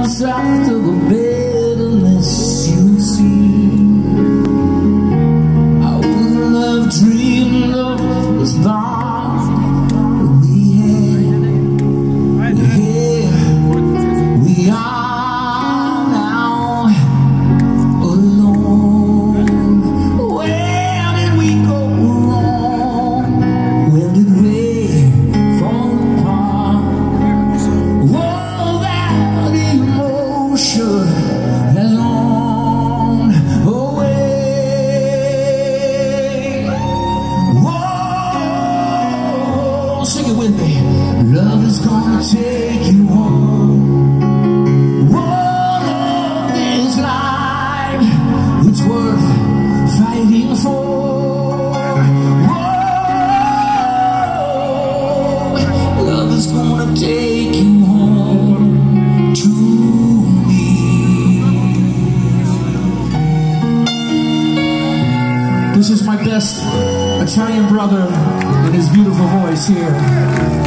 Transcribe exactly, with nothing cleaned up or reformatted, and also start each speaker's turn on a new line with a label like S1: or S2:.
S1: us after the bitterness you see. I wouldn't have dreamed of this bond we had. Here we are now, alone. Where did we go wrong? When did we fall apart? Whoa, that emotion has gone away. Whoa, sing it with me. Love is gonna take you home. Whoa, love is life, it's worth fighting for. Whoa, love is gonna take you home to me. This is my best Italian brother in his beautiful voice here.